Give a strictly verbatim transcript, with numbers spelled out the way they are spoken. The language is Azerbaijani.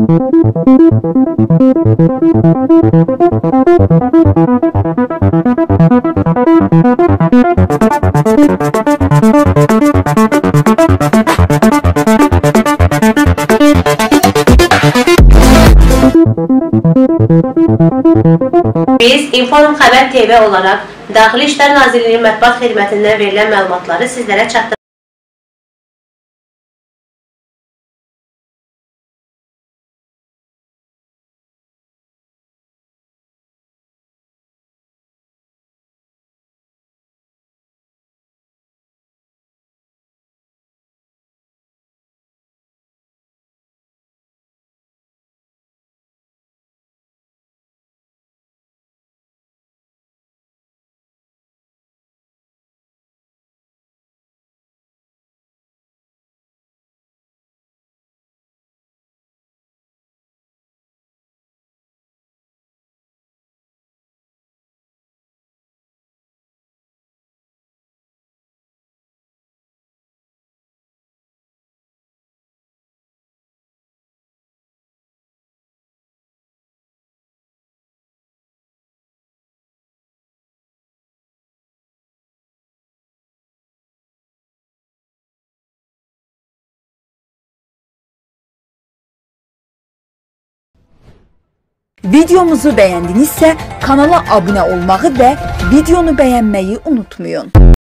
Biz İnform Xəbər T V olaraq Daxili İşlər Nazirliyinin mətbuat xidmətindən verilən məlumatları sizlərə çatdırırıq. Videomuzu bəyəndinizsə kanala abunə olmağı və videonu bəyənməyi unutmayın.